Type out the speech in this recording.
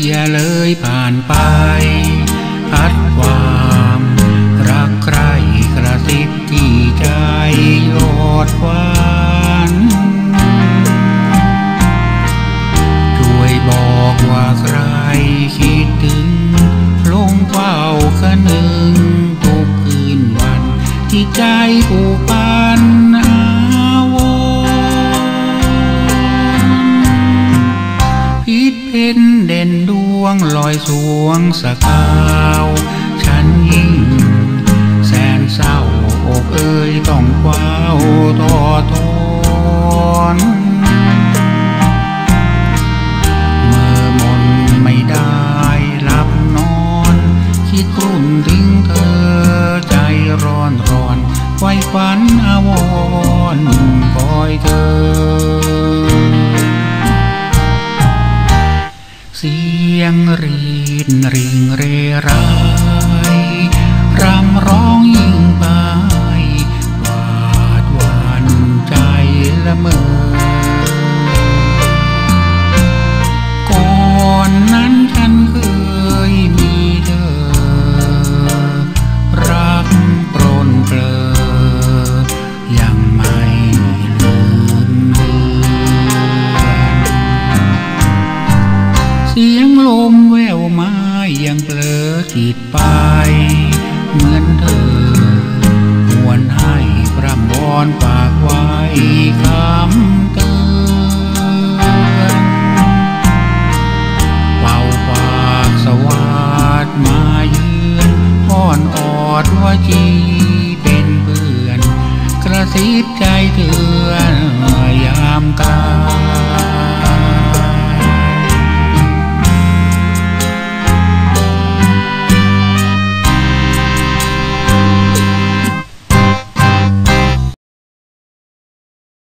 อย่าเลยผ่านไปพัดความรักใครกระซิบที่ใจโลดหวานช่วยบอกว่าใครคิดถึงลงเฝ้าคะนึงทุกคืนวันที่ใจผูกพันอาวรณ์พิษเพ่นเด่นดวงลอยสวงสกาวฉันยิ่งแสนเศร้าอกเอ่ยต้องคว้าต่อทนเมื่อมนไม่ได้หลับนอนคิดกลุ้มถึงเธอใจร้อนไว้ฝันอาวรณ์คอยเธอเสียงรีดริ่งเรไรรำร้องยิ่งไปหวาดหวั่นใจละเมอก่อนนั้นฉันเคยมีเธอรักปรนเปรอยังไม่ลืมเลือนเสียงลมแววมายังเผลอจิตไป